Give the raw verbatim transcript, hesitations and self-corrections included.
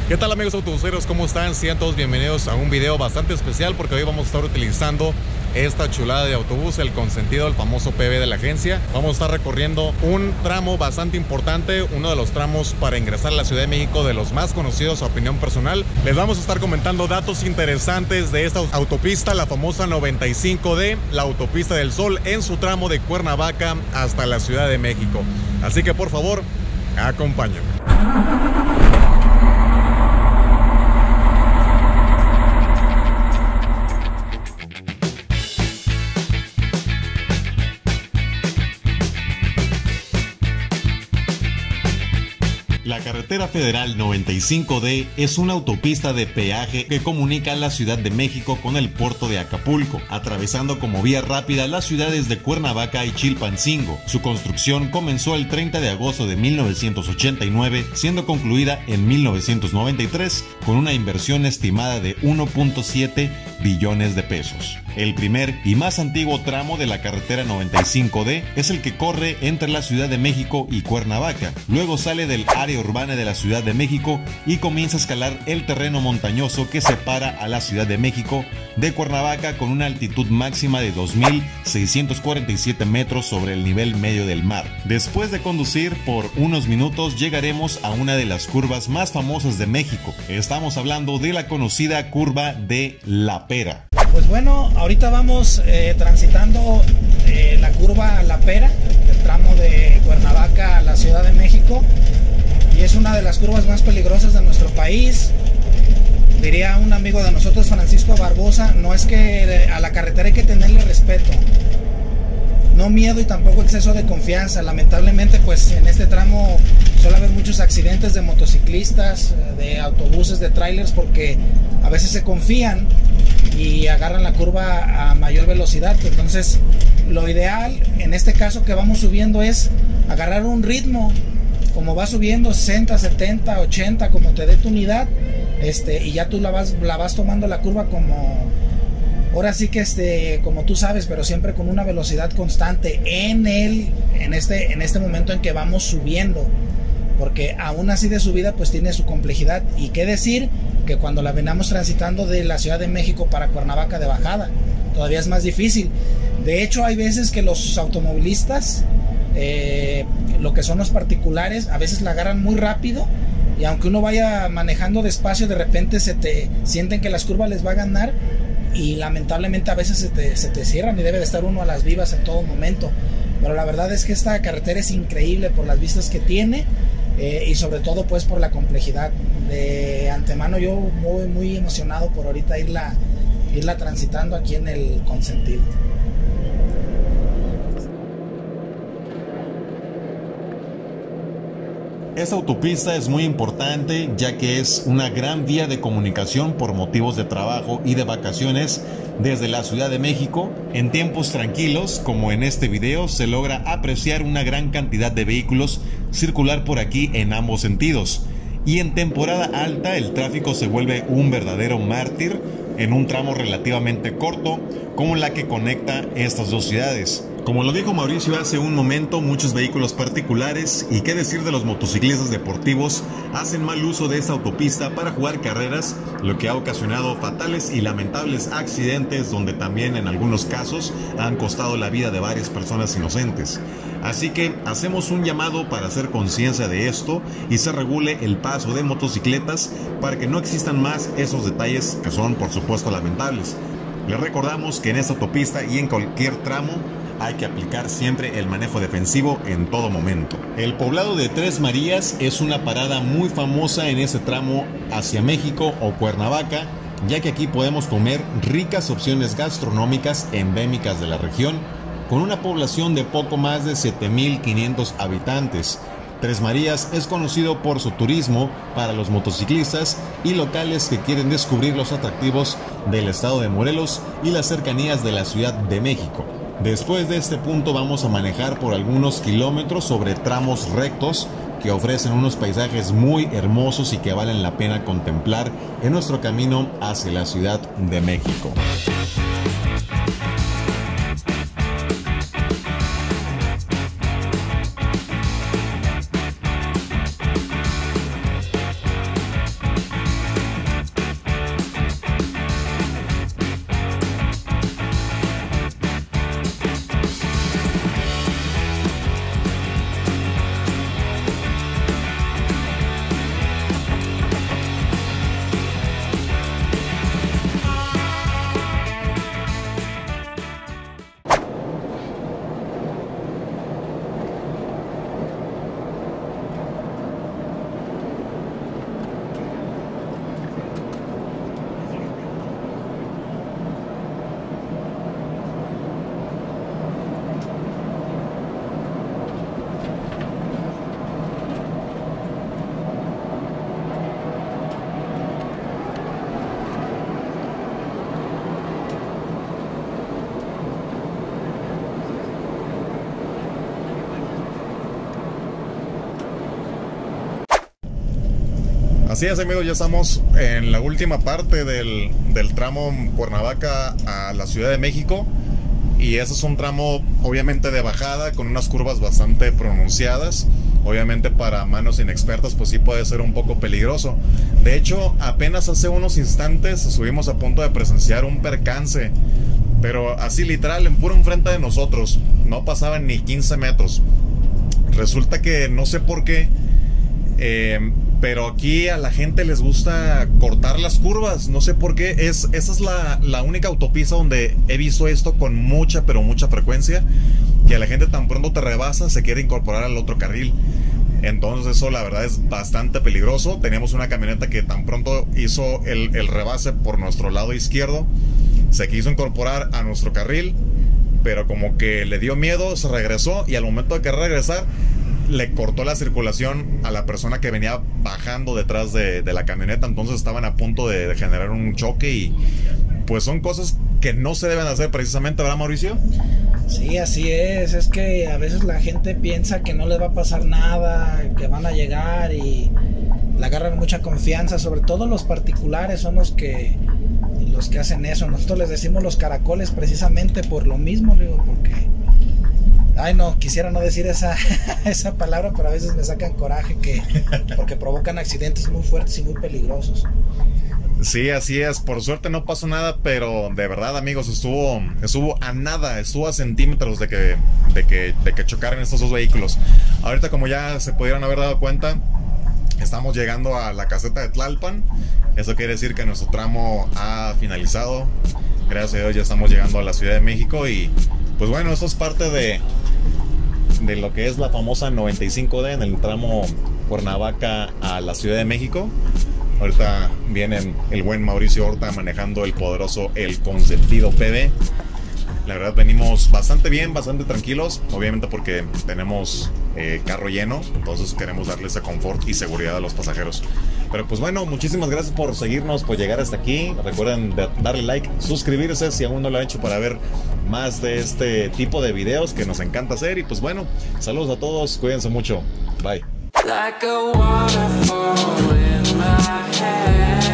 ¿Qué tal, amigos autobuseros? ¿Cómo están? Sean todos bienvenidos a un video bastante especial porque hoy vamos a estar utilizando esta chulada de autobús, el consentido, el famoso P B de la agencia. Vamos a estar recorriendo un tramo bastante importante, uno de los tramos para ingresar a la Ciudad de México de los más conocidos a opinión personal. Les vamos a estar comentando datos interesantes de esta autopista, la famosa noventa y cinco D, la autopista del Sol, en su tramo de Cuernavaca hasta la Ciudad de México. Así que por favor, acompáñenme. La carretera federal noventa y cinco D es una autopista de peaje que comunica la Ciudad de México con el puerto de Acapulco, atravesando como vía rápida las ciudades de Cuernavaca y Chilpancingo. Su construcción comenzó el treinta de agosto de mil novecientos ochenta y nueve, siendo concluida en mil novecientos noventa y tres con una inversión estimada de uno punto siete billones de pesos. El primer y más antiguo tramo de la carretera noventa y cinco D es el que corre entre la Ciudad de México y Cuernavaca. Luego sale del área urbana de la Ciudad de México y comienza a escalar el terreno montañoso que separa a la Ciudad de México de Cuernavaca con una altitud máxima de dos mil seiscientos cuarenta y siete metros sobre el nivel medio del mar. Después de conducir por unos minutos llegaremos a una de las curvas más famosas de México. Estamos hablando de la conocida curva de La Pera. Pues bueno, ahorita vamos eh, transitando eh, la curva La Pera, el tramo de Cuernavaca a la Ciudad de México, y es una de las curvas más peligrosas de nuestro país. Diría un amigo de nosotros, Francisco Barbosa, no es que a la carretera hay que tenerle respeto, no miedo y tampoco exceso de confianza. Lamentablemente, pues en este tramo suele haber muchos accidentes de motociclistas, de autobuses, de trailers, porque a veces se confían y agarran la curva a mayor velocidad. Entonces lo ideal en este caso que vamos subiendo es agarrar un ritmo, como va subiendo, sesenta, setenta, ochenta, como te dé tu unidad, este, y ya tú la vas, la vas tomando la curva como, ahora sí que este, como tú sabes, pero siempre con una velocidad constante en el, en este, en este momento en que vamos subiendo, porque aún así de subida pues tiene su complejidad. Y qué decir que cuando la venamos transitando de la Ciudad de México para Cuernavaca de bajada, todavía es más difícil. De hecho, hay veces que los automovilistas, eh, lo que son los particulares, a veces la agarran muy rápido, y aunque uno vaya manejando despacio, de repente se te sienten que las curvas les va a ganar, y lamentablemente a veces se te, se te cierran y debe de estar uno a las vivas en todo momento. Pero la verdad es que esta carretera es increíble por las vistas que tiene, eh, y sobre todo pues por la complejidad. De antemano yo muy, muy emocionado por ahorita irla, irla transitando aquí en el consentido. Esta autopista es muy importante ya que es una gran vía de comunicación por motivos de trabajo y de vacaciones desde la Ciudad de México. En tiempos tranquilos, como en este video, se logra apreciar una gran cantidad de vehículos circular por aquí en ambos sentidos. Y en temporada alta el tráfico se vuelve un verdadero mártir en un tramo relativamente corto como la que conecta estas dos ciudades. Como lo dijo Mauricio hace un momento, muchos vehículos particulares, y qué decir de los motociclistas deportivos, hacen mal uso de esta autopista para jugar carreras, lo que ha ocasionado fatales y lamentables accidentes donde también en algunos casos han costado la vida de varias personas inocentes. Así que hacemos un llamado para hacer conciencia de esto y se regule el paso de motocicletas para que no existan más esos detalles que son por supuesto lamentables. Les recordamos que en esta autopista y en cualquier tramo hay que aplicar siempre el manejo defensivo en todo momento. El poblado de Tres Marías es una parada muy famosa en ese tramo hacia México o Cuernavaca, ya que aquí podemos comer ricas opciones gastronómicas endémicas de la región, con una población de poco más de siete mil quinientos habitantes. Tres Marías es conocido por su turismo para los motociclistas y locales que quieren descubrir los atractivos del estado de Morelos y las cercanías de la Ciudad de México. Después de este punto vamos a manejar por algunos kilómetros sobre tramos rectos que ofrecen unos paisajes muy hermosos y que valen la pena contemplar en nuestro camino hacia la Ciudad de México. Así es, amigos, ya estamos en la última parte del, del tramo Cuernavaca a la Ciudad de México. Y ese es un tramo obviamente de bajada con unas curvas bastante pronunciadas. Obviamente para manos inexpertas pues sí puede ser un poco peligroso. De hecho, apenas hace unos instantes estuvimos a punto de presenciar un percance, pero así literal, en puro enfrente de nosotros. No pasaban ni quince metros. Resulta que no sé por qué, eh, pero aquí a la gente les gusta cortar las curvas. No sé por qué. Es, esa es la, la única autopista donde he visto esto con mucha, pero mucha frecuencia. Que a la gente tan pronto te rebasa, se quiere incorporar al otro carril. Entonces eso la verdad es bastante peligroso. Teníamos una camioneta que tan pronto hizo el, el rebase por nuestro lado izquierdo. Se quiso incorporar a nuestro carril, pero como que le dio miedo, se regresó. Y al momento de querer regresar, le cortó la circulación a la persona que venía bajando detrás de, de la camioneta. Entonces estaban a punto de, de generar un choque. Y pues son cosas que no se deben hacer precisamente, ¿verdad, Mauricio? Sí, así es. Es que a veces la gente piensa que no les va a pasar nada, que van a llegar y le agarran mucha confianza. Sobre todo los particulares son los que los que hacen eso. Nosotros les decimos los caracoles precisamente por lo mismo, digo, porque ay no, quisiera no decir esa, esa palabra, pero a veces me sacan coraje que porque provocan accidentes muy fuertes y muy peligrosos. Sí, así es. Por suerte no pasó nada, pero de verdad, amigos, estuvo estuvo a nada, estuvo a centímetros de que, de que, de que chocaran estos dos vehículos. Ahorita, como ya se pudieron haber dado cuenta, estamos llegando a la caseta de Tlalpan. Eso quiere decir que nuestro tramo ha finalizado. Gracias a Dios ya estamos llegando a la Ciudad de México. Y pues bueno, eso es parte de, de lo que es la famosa noventa y cinco D en el tramo Cuernavaca a la Ciudad de México. Ahorita viene el buen Mauricio Horta manejando el poderoso El Consentido P B. La verdad venimos bastante bien, bastante tranquilos. Obviamente porque tenemos eh, carro lleno. Entonces queremos darle ese confort y seguridad a los pasajeros. Pero pues bueno, muchísimas gracias por seguirnos, por llegar hasta aquí. Recuerden darle like, suscribirse si aún no lo han hecho para ver más de este tipo de videos que nos encanta hacer. Y pues bueno, saludos a todos, cuídense mucho. Bye. Like a waterfall in my head.